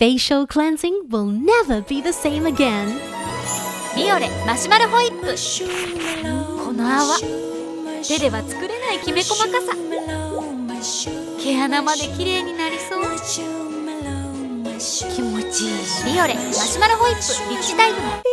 facial cleansing will never be the same again. ビオレマシュマロホイップ。この泡、手では作れないきめ細かさ。毛穴まで綺麗になりそう。気持ちいい。ビオレマシュマロホイップリッチタイプも。